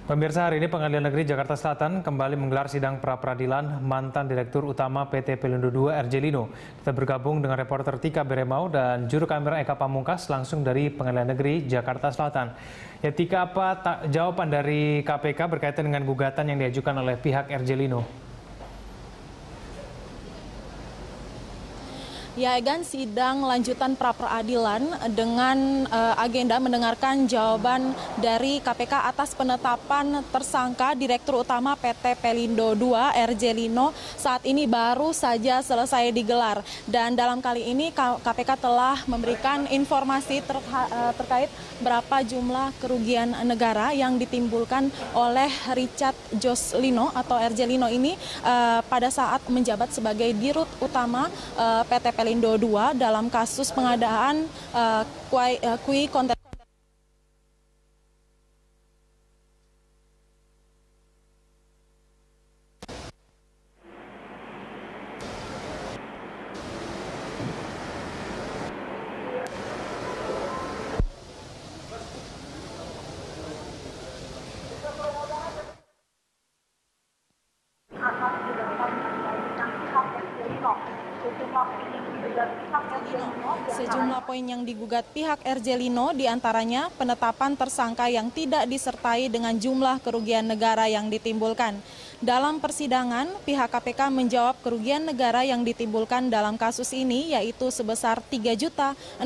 Pemirsa, hari ini Pengadilan Negeri Jakarta Selatan kembali menggelar sidang pra-peradilan mantan Direktur Utama PT Pelindo II RJ Lino. Kita bergabung dengan reporter Tika Beremau dan juru kamera Eka Pamungkas langsung dari Pengadilan Negeri Jakarta Selatan. Ya Tika, apa jawaban dari KPK berkaitan dengan gugatan yang diajukan oleh pihak RJ Lino? Ya, Egan, sidang lanjutan pra-peradilan dengan agenda mendengarkan jawaban dari KPK atas penetapan tersangka Direktur Utama PT Pelindo II RJ Lino saat ini baru saja selesai digelar. Dan dalam kali ini KPK telah memberikan informasi terkait berapa jumlah kerugian negara yang ditimbulkan oleh Richard Jos Lino atau RJ Lino ini pada saat menjabat sebagai Dirut Utama PT Pelindo II dalam kasus pengadaan kui konten. Sejumlah poin yang digugat pihak RJ Lino diantaranya penetapan tersangka yang tidak disertai dengan jumlah kerugian negara yang ditimbulkan. Dalam persidangan, pihak KPK menjawab kerugian negara yang ditimbulkan dalam kasus ini yaitu sebesar 3.625.000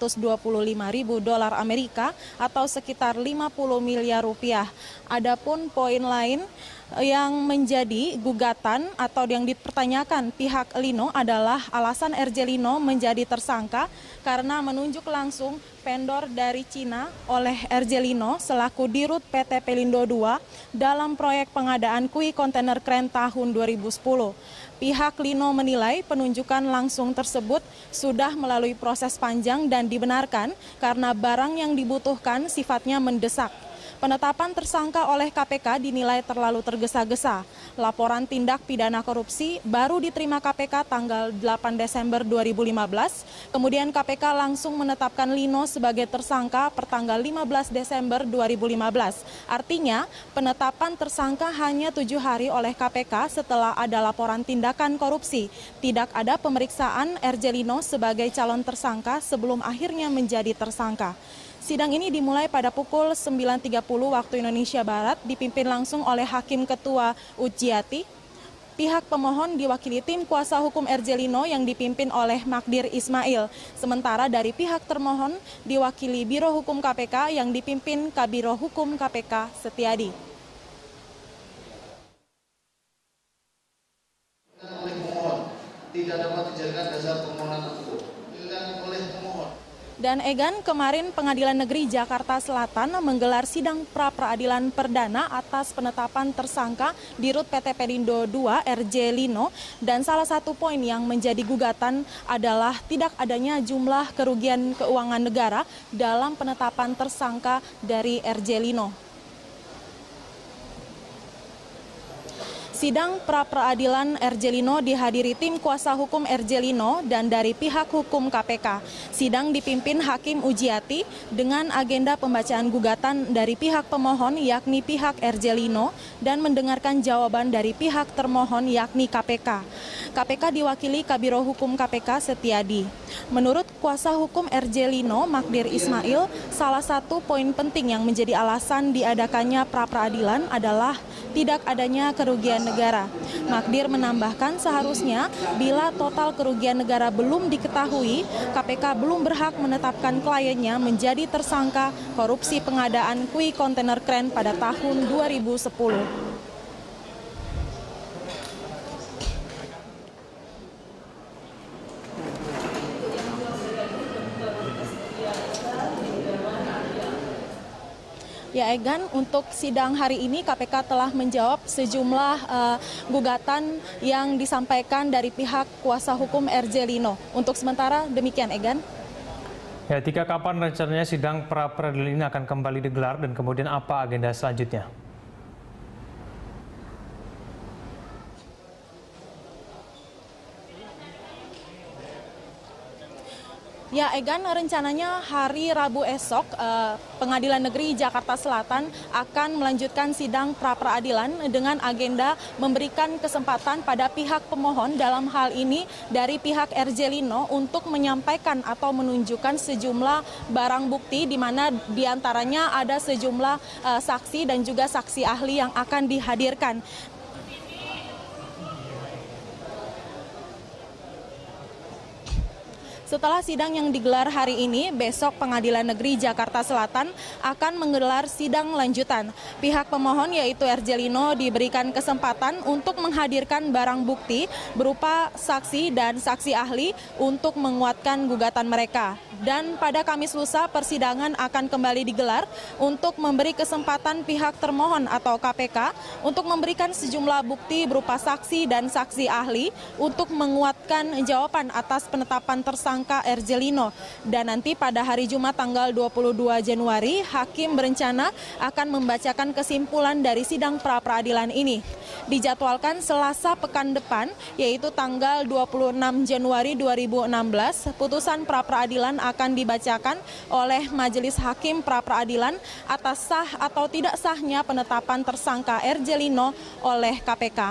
dolar Amerika atau sekitar 50 miliar rupiah. Adapun poin lain yang menjadi gugatan atau yang dipertanyakan pihak Lino adalah alasan RJ Lino menjadi tersangka karena menunjuk langsung vendor dari Cina oleh RJ Lino selaku Dirut PT Pelindo II dalam proyek pengadaan kui kontainer kren tahun 2010. Pihak Lino menilai penunjukan langsung tersebut sudah melalui proses panjang dan dibenarkan karena barang yang dibutuhkan sifatnya mendesak. Penetapan tersangka oleh KPK dinilai terlalu tergesa-gesa. Laporan tindak pidana korupsi baru diterima KPK tanggal 8 Desember 2015. Kemudian KPK langsung menetapkan Lino sebagai tersangka per tanggal 15 Desember 2015. Artinya, penetapan tersangka hanya 7 hari oleh KPK setelah ada laporan tindakan korupsi. Tidak ada pemeriksaan RJ Lino sebagai calon tersangka sebelum akhirnya menjadi tersangka. Sidang ini dimulai pada pukul 9.30 waktu Indonesia Barat, dipimpin langsung oleh Hakim Ketua Ujiati. Pihak pemohon diwakili tim kuasa hukum RJ Lino yang dipimpin oleh Magdir Ismail. Sementara dari pihak termohon diwakili Biro Hukum KPK yang dipimpin Kabiro Hukum KPK Setiadi. Oleh pemohon tidak dapat dijadikan dasar permohonan tersebut. Oleh pemohon. Dan Egan, kemarin Pengadilan Negeri Jakarta Selatan menggelar sidang pra-peradilan perdana atas penetapan tersangka Dirut PT Pelindo II RJ Lino dan salah satu poin yang menjadi gugatan adalah tidak adanya jumlah kerugian keuangan negara dalam penetapan tersangka dari RJ Lino. Sidang pra-peradilan RJ Lino dihadiri tim kuasa hukum RJ Lino dan dari pihak hukum KPK. Sidang dipimpin Hakim Ujiati dengan agenda pembacaan gugatan dari pihak pemohon yakni pihak RJ Lino dan mendengarkan jawaban dari pihak termohon yakni KPK. KPK diwakili Kabiro Hukum KPK Setiadi. Menurut kuasa hukum RJ Lino, Magdir Ismail, salah satu poin penting yang menjadi alasan diadakannya pra-peradilan adalah tidak adanya kerugian negara. Magdir menambahkan seharusnya bila total kerugian negara belum diketahui, KPK belum berhak menetapkan kliennya menjadi tersangka korupsi pengadaan kui kontainer kren pada tahun 2010. Ya Egan, untuk sidang hari ini KPK telah menjawab sejumlah gugatan yang disampaikan dari pihak kuasa hukum RJ Lino. Untuk sementara demikian Egan. Ya, Tika, kapan rencananya sidang pra-peradilan ini akan kembali digelar dan kemudian apa agenda selanjutnya? Ya, Egan, rencananya hari Rabu esok Pengadilan Negeri Jakarta Selatan akan melanjutkan sidang pra-peradilan dengan agenda memberikan kesempatan pada pihak pemohon, dalam hal ini dari pihak RJ Lino, untuk menyampaikan atau menunjukkan sejumlah barang bukti, di mana diantaranya ada sejumlah saksi dan juga saksi ahli yang akan dihadirkan. Setelah sidang yang digelar hari ini, besok Pengadilan Negeri Jakarta Selatan akan menggelar sidang lanjutan. Pihak pemohon yaitu RJ Lino diberikan kesempatan untuk menghadirkan barang bukti berupa saksi dan saksi ahli untuk menguatkan gugatan mereka. Dan pada Kamis lusa persidangan akan kembali digelar untuk memberi kesempatan pihak termohon atau KPK untuk memberikan sejumlah bukti berupa saksi dan saksi ahli untuk menguatkan jawaban atas penetapan tersangka RJ Lino. Dan nanti pada hari Jumat tanggal 22 Januari, hakim berencana akan membacakan kesimpulan dari sidang pra-peradilan ini. Dijadwalkan Selasa pekan depan, yaitu tanggal 26 Januari 2016, putusan pra-peradilan akan dibacakan oleh Majelis Hakim Pra-peradilan atas sah atau tidak sahnya penetapan tersangka RJ Lino oleh KPK.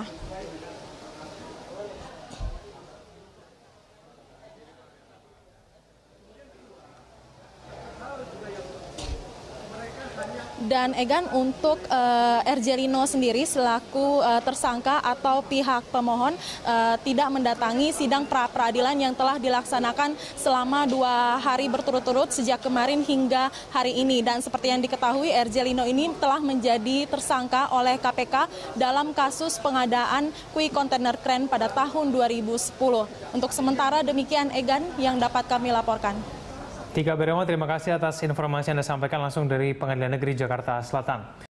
Dan Egan, untuk RJ Lino sendiri selaku tersangka atau pihak pemohon tidak mendatangi sidang pra-peradilan yang telah dilaksanakan selama 2 hari berturut-turut sejak kemarin hingga hari ini. Dan seperti yang diketahui, RJ Lino ini telah menjadi tersangka oleh KPK dalam kasus pengadaan kue kontainer kren pada tahun 2010. Untuk sementara demikian, Egan, yang dapat kami laporkan. Tika Berema, terima kasih atas informasi yang Anda sampaikan langsung dari Pengadilan Negeri Jakarta Selatan.